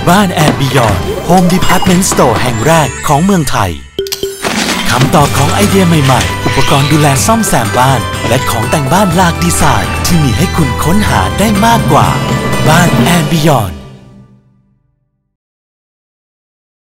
บ้านแอนด์บิยอนด์โฮมดีพาร์ตเมนต์สโตร์แห่งแรกของเมืองไทยคำตอบของไอเดียใหม่ๆอุปกรณ์ดูแลซ่อมแซมบ้านและของแต่งบ้านหลากดีไซน์ที่มีให้คุณค้นหาได้มากกว่าบ้านแอนด์บิยอนด์